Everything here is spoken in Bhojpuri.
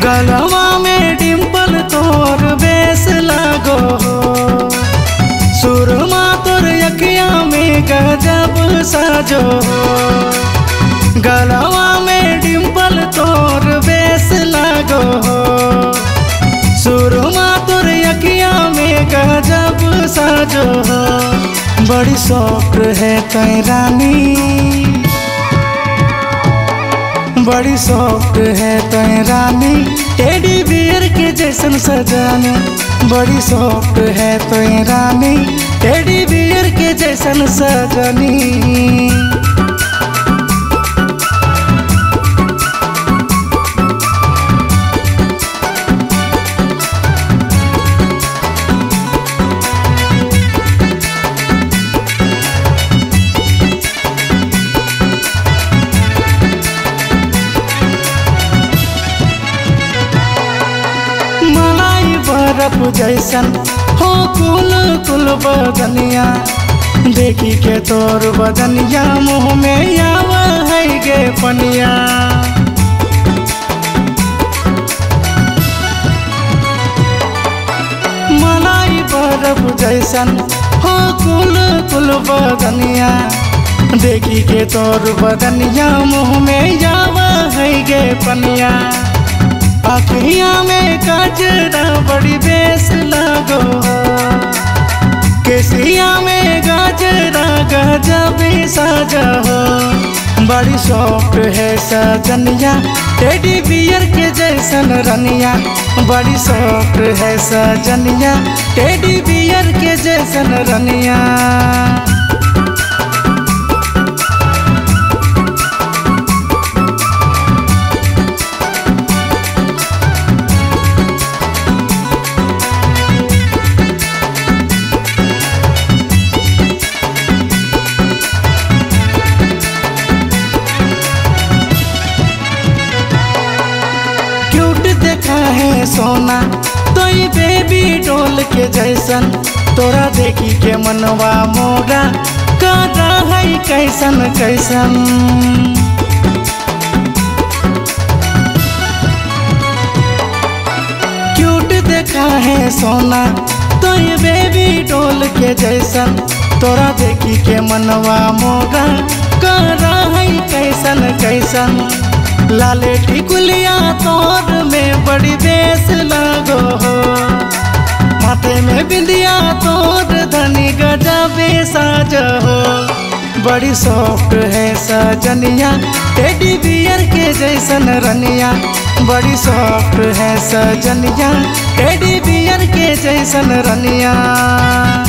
गलवा में डिम्पल तोर बेस लगो हो, सुरमा तोर अखिया में गजब साजो हो। गलवा में डिम्पल तोर बेस लगो हो, सुरमा तोर अखिया में गजब साजो हो। बड़ी सॉफ्ट है तै रानी, बड़ी सॉफ्ट है तै रानी, टेडी बियर के जैसन सजानी। बड़ी सॉफ्ट है तै रानी, टेडी बियर के जैसन सजानी। बर्फ जैसन हो कुल कुल बदनिया, देखी के तोर बदनिया मुँह में आवा है गे पनिया। मलाई बर्फ जैसन हो कुल कुल बदनिया, देखी के तोर बदनिया मुँह में आवा है गे पनिया। अखिया में गजरा बड़ी बेस लगो हो, केसिया में गजरा गजब साजा हो। बड़ी सॉफ्ट है सजनिया, टेडी बियर के जैसन रनिया। बड़ी सॉफ्ट है सजनिया, टेडी बियर के जैसन रनिया। है सोना तो ये बेबी डॉल के जैसन, तोरा देखी के मनवा मोरा कर है कैसन कैसन। क्यूट देखा है सोना तो ये बेबी डॉल के जैसन, तोरा देखी के मनवा मोरा कर है कैसन कैसन। लाले टिकुलिया तोर में बड़ी बेस लगो हो, माथे में बिंदिया तोर धनी गजबे साजो हो। बड़ी सॉफ्ट है सजनिया, टेडी बियर के जैसन रनिया। बड़ी सॉफ्ट है सजनिया, टेडी बियर के जैसन रनिया।